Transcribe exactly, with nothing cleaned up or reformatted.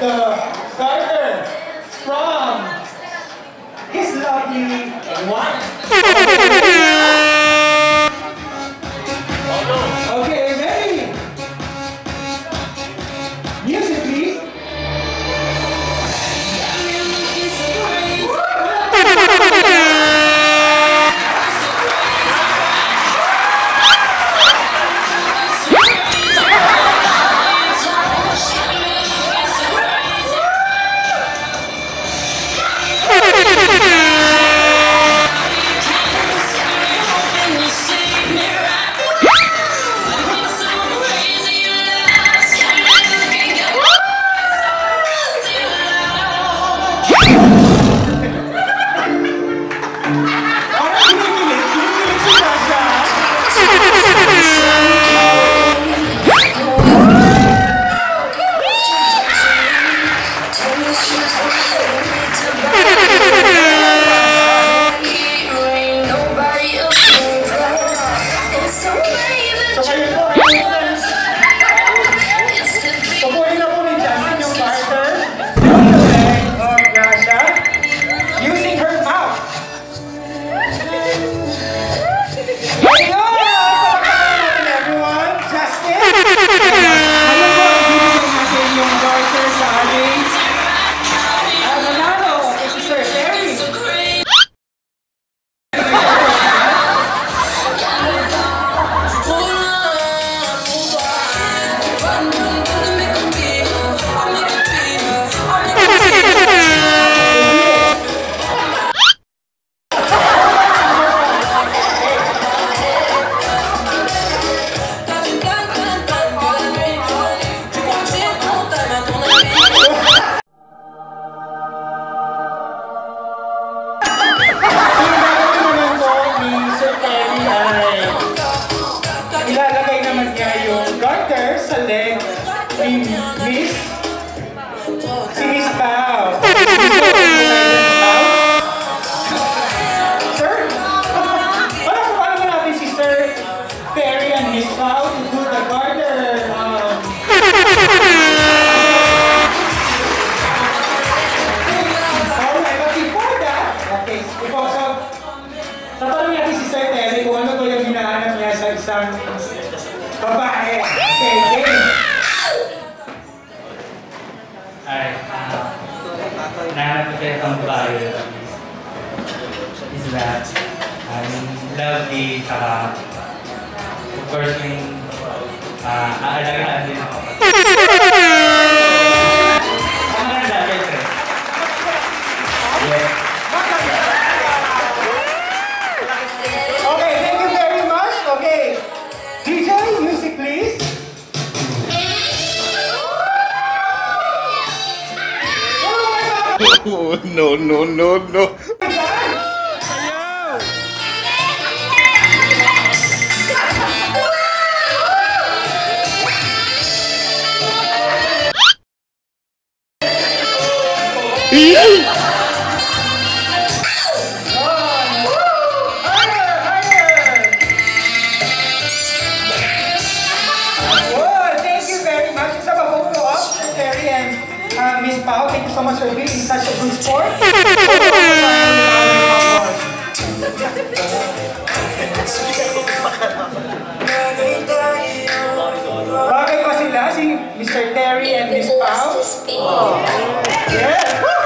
the Garter from his lovely wife. Okay, ready? Music, please. Ilalagay naman niya yung garter sa leg ni Miss si Miss Pao. Sir? Parang kung alam mo natin si Sir Terry and Miss Pao to do the garter. Um, Alright, but before that, okay, because of tatanungin natin si Sir Terry kung ano to yung hinahanap niya sa isang babae. Okay, game. Alright, uh, hinahanap ko kayo ng babae is that I'm lovely, saka of course yung uh, aalagaan din ako. Ang maganda, syempre. Yeah. Okay, thank you very much. Okay, D J, music please. Oh, no, no, no, no. Uh, Miss Pao, thank you so much for being such a good sport. Bagay ba sila si Mister Terry and Miss Pao? Oh. Yeah.